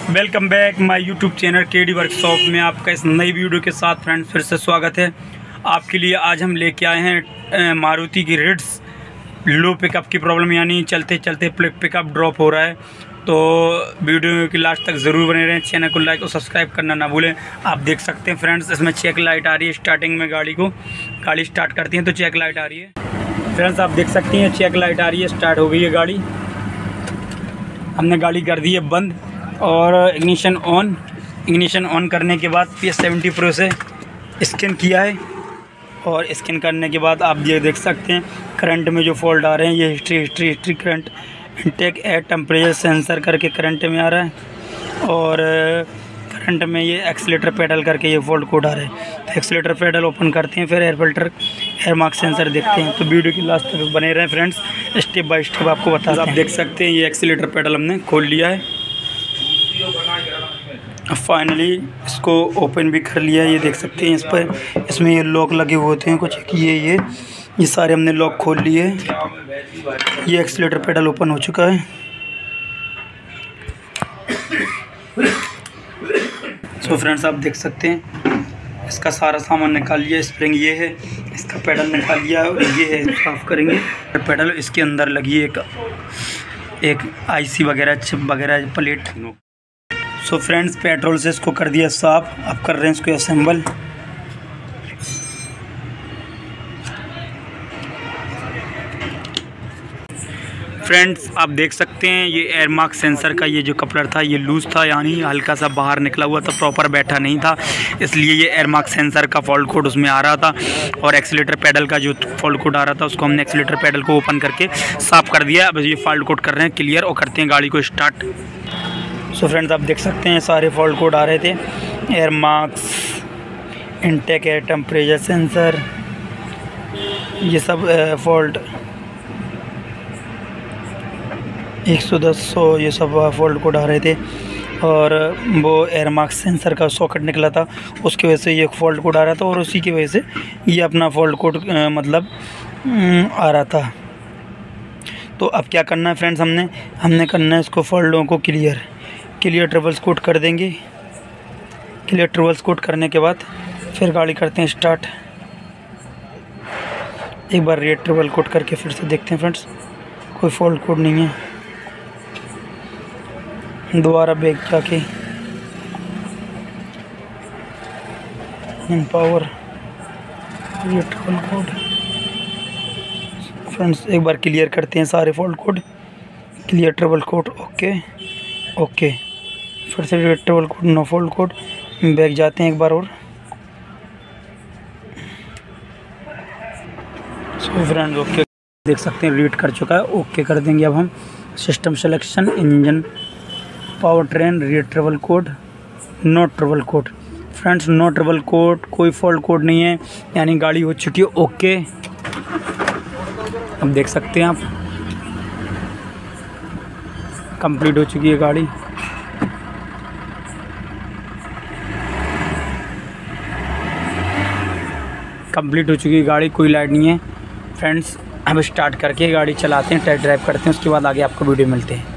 Welcome back my YouTube channel KD workshop में आपका इस नई वीडियो के साथ फ्रेंड्स फिर से स्वागत है। आपके लिए आज हम लेके आए हैं मारुति की रिट्स लो पिकअप की प्रॉब्लम, यानी चलते चलते पिकअप ड्रॉप हो रहा है। तो वीडियो की लास्ट तक ज़रूर बने रहें, चैनल को लाइक और सब्सक्राइब करना ना भूलें। आप देख सकते हैं फ्रेंड्स, इसमें चेक लाइट आ रही है। स्टार्टिंग में गाड़ी स्टार्ट करती है तो चेक लाइट आ रही है। फ्रेंड्स आप देख सकती हैं चेक लाइट आ रही है, स्टार्ट हो गई है गाड़ी। हमने गाड़ी कर दी है बंद और इग्निशन ऑन करने के बाद PS70 Pro से स्कैन किया है। और स्कैन करने के बाद आप ये देख सकते हैं करंट में जो फॉल्ट आ रहे हैं, ये history current intake air temperature sensor करके करंट में आ रहा है। और करंट में ये एक्सीलेटर पेडल करके ये फॉल्ट कोड आ रहा है। तो एक्सीलेटर पेडल ओपन करते हैं, फिर air filter air mark sensor देखते हैं। तो वीडियो की लास्ट तक बने रहें फ्रेंड्स, स्टेप बाय स्टेप आपको बताते हैं। आप देख सकते हैं ये एक्सीलेटर पेडल हमने खोल लिया है। फाइनली इसको ओपन भी कर लिया है। ये देख सकते हैं इसमें ये लॉक लगे हुए होते हैं कुछ, ये सारे हमने लॉक खोल लिए। ये एक्सीलेटर पेडल ओपन हो चुका है। सो फ्रेंड्स आप देख सकते हैं इसका सारा सामान निकाल लिया। स्प्रिंग ये है, इसका पेडल निकाल लिया और ये है, साफ़ करेंगे पेडल। इसके अंदर लगी एक IC वगैरह चिप वगैरह प्लेट। सो फ्रेंड्स पेट्रोल से इसको कर दिया साफ, अब कर रहे हैं इसको असेंबल। फ्रेंड्स आप देख सकते हैं ये एयर मार्क सेंसर का ये जो कपलर था ये लूज़ था, यानी हल्का सा बाहर निकला हुआ था, प्रॉपर बैठा नहीं था, इसलिए ये एयर मार्क सेंसर का फॉल्ट कोड उसमें आ रहा था। और एक्सीलेटर पेडल का जो फॉल्ट कोड आ रहा था उसको हमने एक्सीलेटर पेडल को ओपन करके साफ़ कर दिया। अब ये फॉल्ट कोड कर रहे हैं क्लियर और करते हैं गाड़ी को स्टार्ट। सो फ्रेंड्स आप देख सकते हैं सारे फॉल्ट कोड आ रहे थे, air marks, intake air temperature sensor, ये सब फॉल्ट 110 ये सब फॉल्ट कोड आ रहे थे। और वो एयर मार्क्स सेंसर का सॉकेट निकला था, उसकी वजह से ये फॉल्ट कोड आ रहा था और उसी की वजह से ये अपना फॉल्ट कोड मतलब आ रहा था। तो अब क्या करना है फ्रेंड्स, हमने करना है इसको फॉल्टों को क्लियर ट्रिपल्स कोट कर देंगे। क्लियर ट्रिपल्स कोट करने के बाद फिर गाड़ी करते हैं स्टार्ट। एक बार रेड ट्रिपल कोट करके फिर से देखते हैं फ्रेंड्स, कोई फॉल्ट कोड नहीं है। दोबारा बैक जाके इन power read triple code friends एक बार क्लियर करते हैं सारे fault code. Clear triple code okay फिर से read triple code no fault code. Back जाते हैं एक बार और। सो फ्रेंड्स ओके देख सकते हैं रीड कर चुका है, ओके कर देंगे। अब हम system selection, engine, power train, read triple code, no triple code. Friends no triple code, कोई फॉल्ट कोड नहीं है, यानी गाड़ी हो चुकी है ओके। अब देख सकते हैं आप कंप्लीट हो चुकी है गाड़ी। कंप्लीट हो चुकी है गाड़ी, कोई लाइट नहीं है। फ्रेंड्स अब स्टार्ट करके गाड़ी चलाते हैं, टेस्ट ड्राइव करते हैं, उसके बाद आगे आपको वीडियो मिलते हैं।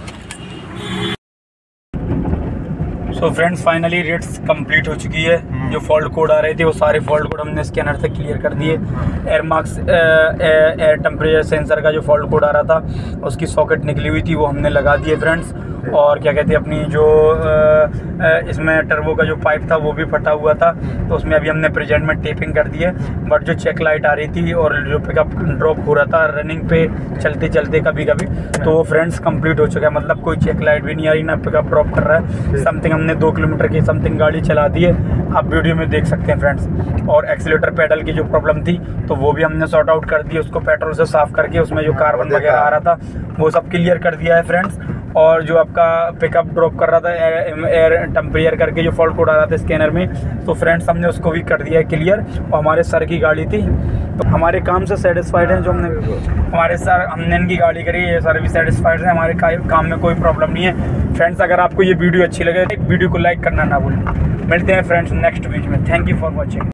तो फ्रेंड्स फाइनली रेट्स कंप्लीट हो चुकी है। जो फॉल्ट कोड आ रहे थे वो सारे फॉल्ट कोड हमने स्कैनर से क्लियर कर दिए। Air marks air temperature sensor का जो फॉल्ट कोड आ रहा था उसकी सॉकेट निकली हुई थी वो हमने लगा दिए फ्रेंड्स। और क्या कहते हैं अपनी जो इसमें टर्बो का जो पाइप था वो भी फटा हुआ था, तो उसमें अभी हमने प्रेजेंट में टेपिंग कर दी है। बट जो चेक लाइट आ रही थी और जो पिकअप ड्रॉप हो रहा था रनिंग पे चलते चलते कभी तो वो फ्रेंड्स कंप्लीट हो चुका है, मतलब कोई चेक लाइट भी नहीं आ रही ना पिकअप ड्रॉप कर रहा है। समथिंग हमने 2 किलोमीटर की समथिंग गाड़ी चला दी है, आप वीडियो में देख सकते हैं फ्रेंड्स। और एक्सीलेटर पेडल की जो प्रॉब्लम थी तो वो भी हमने सॉर्ट आउट कर दी, उसको पेट्रोल से साफ़ करके उसमें जो कार्बन वगैरह आ रहा था वो सब क्लियर कर दिया है फ्रेंड्स। और जो आपका पिकअप ड्रॉप कर रहा था एयर टेम्परेचर करके जो फॉल्ट कोड आ रहा था स्कैनर में, तो फ्रेंड्स हमने उसको भी कर दिया है क्लियर। और हमारे सर की गाड़ी थी तो हमारे काम से सेटिस्फाइड हैं। जो हमने इनकी गाड़ी करी है, सर भी सेटिस्फाइड है, हमारे काम में कोई प्रॉब्लम नहीं है। फ्रेंड्स अगर आपको ये वीडियो अच्छी लगे तो वीडियो को लाइक करना ना भूलें। मिलते हैं फ्रेंड्स नेक्स्ट वीडियो में। Thank you for watching.